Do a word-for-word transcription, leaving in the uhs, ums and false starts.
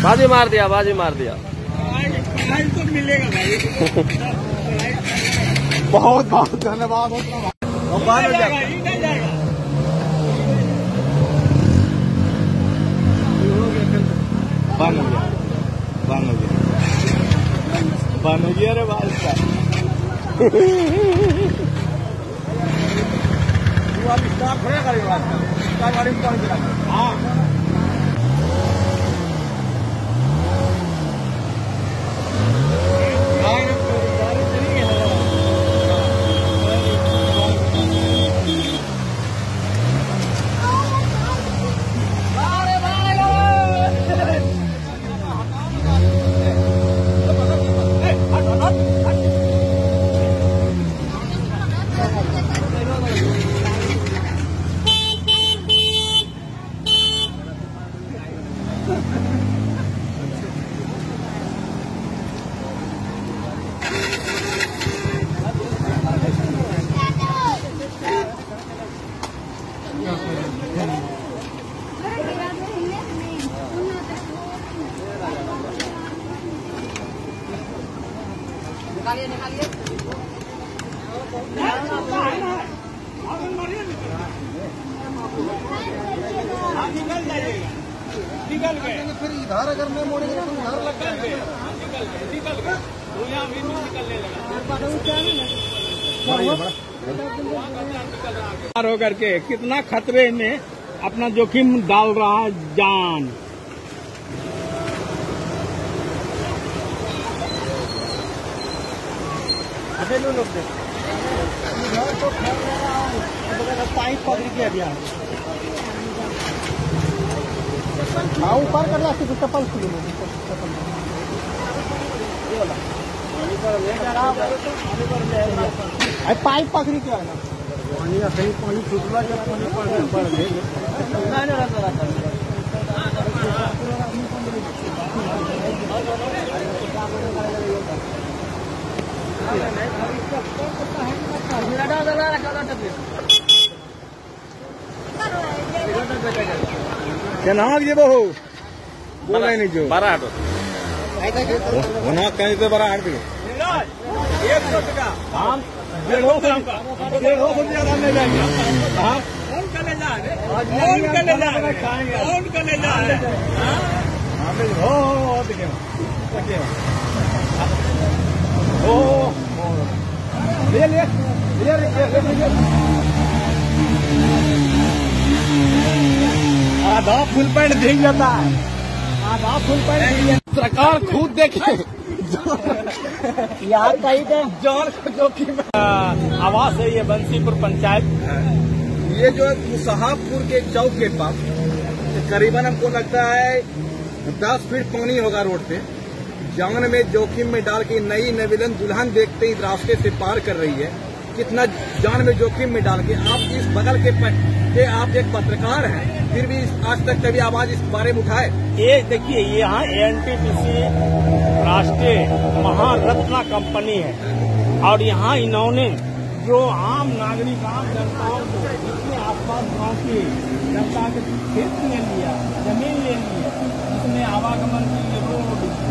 बाजी मार दिया, बाजी मार दिया। तो मिलेगा भाई। बहुत बहुत धन्यवाद। बंद हो जाएगा, बंद हो गया, बंद हो गया, बंद हो गया रे बाल का। हाँ निकालिए निकालिए निकल जाइएगा, निकल गए फिर इधर अगर मैं मोड़ेंगे तो इधर लग गए, निकल गए निकल गए तो यहाँ भी निकलने लगा हो करके कितना खतरे में अपना जोखिम डाल रहा है जान। लोग पाइप पकड़ के अभी हाँ ऊपर कर ला चप्पल खुली पाइप पकड़ी के आना पानी कहीं पानी छूटला जब पानी पड़ गए जनाब ये बहु बोल रहे नहीं जो बारह आठ वहाँ कहीं से बारह आठ एक सौ टका हम डेढ़ सौ डेढ़ सौ से ज्यादा नहीं जाएंगे। कौन का ले जा रहे कौन का ले जा रहे कौन का ले जा रहे हो हो ले ले ले ले आधा फुल पैंट दिख जाता है, आधा फुल पैंट सरकार खुद देखे यार कहीं तो जान जोखिम। आवास है ये बंसीपुर पंचायत। ये जो मुसाहबपुर के चौक के पास करीबन हमको लगता है दस फीट पानी होगा रोड पे। जान में जोखिम में डाल के नई नवेलन दुल्हन देखते ही रास्ते से पार कर रही है। कितना जान में जोखिम में डाल के आप इस बगल के के आप एक पत्रकार हैं, फिर भी आज तक कभी आवाज इस बारे में उठाए? ये देखिए यहाँ एनटीपीसी राष्ट्रीय महारत्ना कंपनी है और यहाँ इन्होंने जो आम नागरिक आम जनताओं को जिसने आसपास गाँव की जनता के खेत ले लिया, जमीन ले ली है, जिसमें आवागमन की रोड